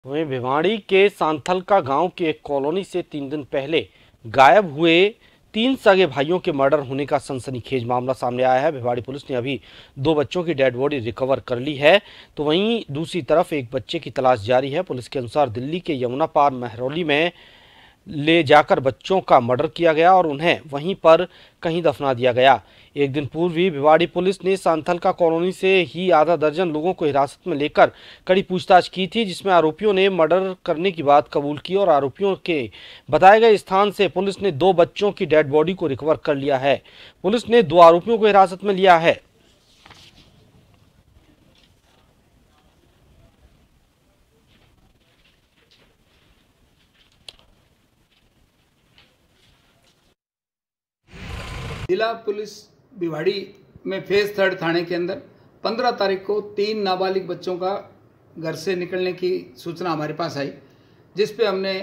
वहीं भिवाड़ी के सांथलका गांव की एक कॉलोनी से 3 दिन पहले गायब हुए 3 सगे भाइयों के मर्डर होने का सनसनीखेज मामला सामने आया है। भिवाड़ी पुलिस ने अभी 2 बच्चों की डेड बॉडी रिकवर कर ली है, तो वहीं दूसरी तरफ एक बच्चे की तलाश जारी है। पुलिस के अनुसार दिल्ली के यमुना पार महरौली में ले जाकर बच्चों का मर्डर किया गया और उन्हें वहीं पर कहीं दफना दिया गया। एक दिन पूर्व ही भिवाड़ी पुलिस ने सांथलका कॉलोनी से ही आधा दर्जन लोगों को हिरासत में लेकर कड़ी पूछताछ की थी, जिसमें आरोपियों ने मर्डर करने की बात कबूल की और आरोपियों के बताए गए स्थान से पुलिस ने 2 बच्चों की डेड बॉडी को रिकवर कर लिया है। पुलिस ने 2 आरोपियों को हिरासत में लिया है। जिला पुलिस भिवाड़ी में फेज 3 थाने के अंदर 15 तारीख को 3 नाबालिग बच्चों का घर से निकलने की सूचना हमारे पास आई, जिस पे हमने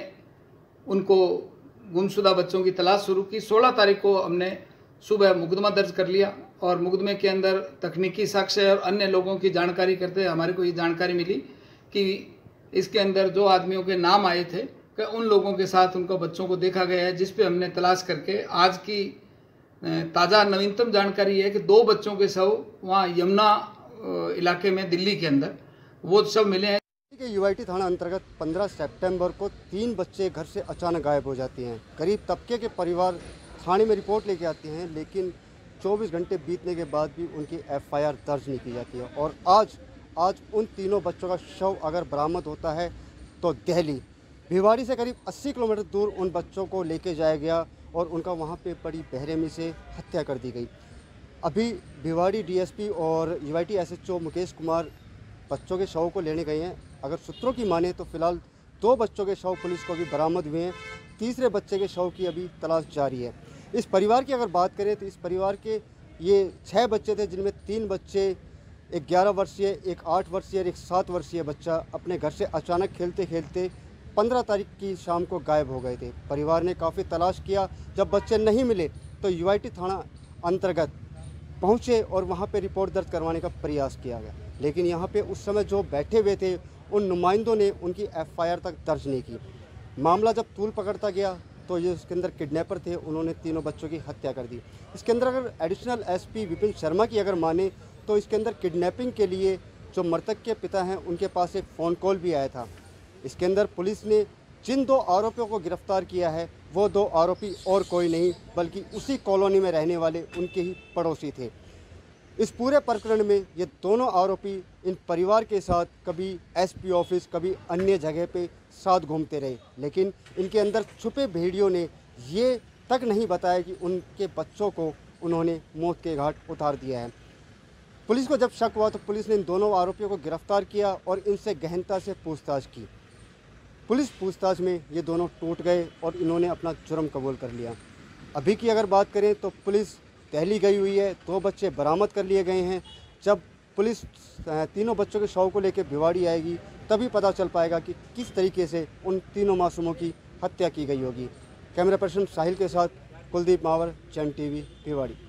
उनको गुमशुदा बच्चों की तलाश शुरू की। 16 तारीख को हमने सुबह मुकदमा दर्ज कर लिया और मुकदमे के अंदर तकनीकी साक्ष्य और अन्य लोगों की जानकारी करते हमारे को ये जानकारी मिली कि इसके अंदर जो आदमियों के नाम आए थे कि उन लोगों के साथ उनको बच्चों को देखा गया है, जिस पे हमने तलाश करके आज की ताज़ा नवीनतम जानकारी है कि 2 बच्चों के शव वहाँ यमुना इलाके में दिल्ली के अंदर वो शव मिले हैं। यूआईटी थाना अंतर्गत 15 सितंबर को 3 बच्चे घर से अचानक गायब हो जाती हैं। करीब तबके के परिवार थाने में रिपोर्ट लेके आते हैं, लेकिन 24 घंटे बीतने के बाद भी उनकी एफआईआर दर्ज नहीं की जाती है। और आज उन तीनों बच्चों का शव अगर बरामद होता है तो दिल्ली भिवाड़ी से करीब 80 किलोमीटर दूर उन बच्चों को लेके जाया गया और उनका वहाँ पे पड़ी बेरहमी से हत्या कर दी गई। अभी भिवाड़ी डीएसपी और यूआईटी एसएचओ मुकेश कुमार बच्चों के शव को लेने गए हैं। अगर सूत्रों की माने तो फिलहाल 2 बच्चों के शव पुलिस को अभी बरामद हुए हैं। तीसरे बच्चे के शव की अभी तलाश जारी है। इस परिवार की अगर बात करें तो इस परिवार के ये 6 बच्चे थे, जिनमें 3 बच्चे, एक 11 वर्षीय, एक 8 वर्षीय और एक 7 वर्षीय बच्चा अपने घर से अचानक खेलते खेलते 15 तारीख की शाम को गायब हो गए थे। परिवार ने काफ़ी तलाश किया, जब बच्चे नहीं मिले तो यूआईटी थाना अंतर्गत पहुंचे और वहां पे रिपोर्ट दर्ज करवाने का प्रयास किया गया, लेकिन यहां पे उस समय जो बैठे हुए थे उन नुमाइंदों ने उनकी एफआईआर तक दर्ज नहीं की। मामला जब तूल पकड़ता गया तो ये उसके अंदर किडनैपर थे, उन्होंने तीनों बच्चों की हत्या कर दी। इसके अंदर अगर एडिशनल एसपी विपिन शर्मा की अगर माने तो इसके अंदर किडनैपिंग के लिए जो मृतक के पिता हैं उनके पास एक फ़ोन कॉल भी आया था। इसके अंदर पुलिस ने जिन 2 आरोपियों को गिरफ्तार किया है वो 2 आरोपी और कोई नहीं बल्कि उसी कॉलोनी में रहने वाले उनके ही पड़ोसी थे। इस पूरे प्रकरण में ये दोनों आरोपी इन परिवार के साथ कभी एसपी ऑफिस, कभी अन्य जगह पे साथ घूमते रहे, लेकिन इनके अंदर छुपे भेड़ियों ने ये तक नहीं बताया कि उनके बच्चों को उन्होंने मौत के घाट उतार दिया है। पुलिस को जब शक हुआ तो पुलिस ने इन दोनों आरोपियों को गिरफ्तार किया और इनसे गहनता से पूछताछ की। पुलिस पूछताछ में ये दोनों टूट गए और इन्होंने अपना जुर्म कबूल कर लिया। अभी की अगर बात करें तो पुलिस दिल्ली गई हुई है, 2 बच्चे बरामद कर लिए गए हैं। जब पुलिस तीनों बच्चों के शव को लेकर भिवाड़ी आएगी तभी पता चल पाएगा कि किस तरीके से उन तीनों मासूमों की हत्या की गई होगी। कैमरा पर्सन साहिल के साथ कुलदीप मावर, चैन टीवी, भिवाड़ी।